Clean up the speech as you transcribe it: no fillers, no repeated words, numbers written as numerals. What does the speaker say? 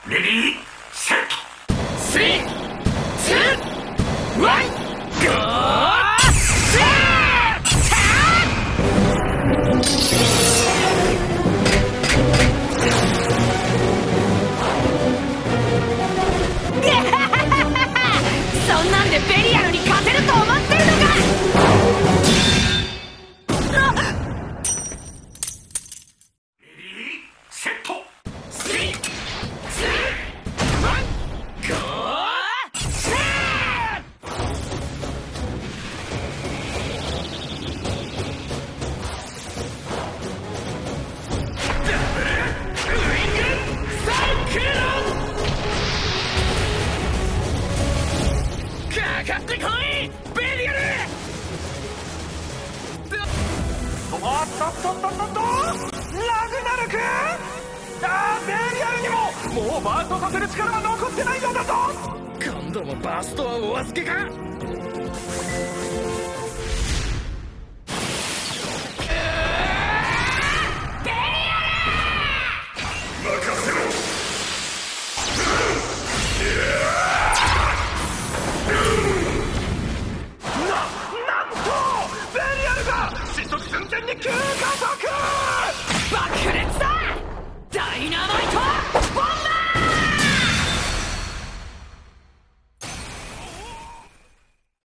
レディーセットスリー、ツー、ワン、ゴー！そんなんでベリアルに勝てると思ってるのか！ レディーセットスリー、ツー、ワン、ゴー！シャー！ダブルウイングサイクロン！かかってこいベリアル！ おっとっとっとっとっと、ラグナルク、ベリアルにももうバーストさせる力は残ってないようだぞ。 今度もバーストはお預けか。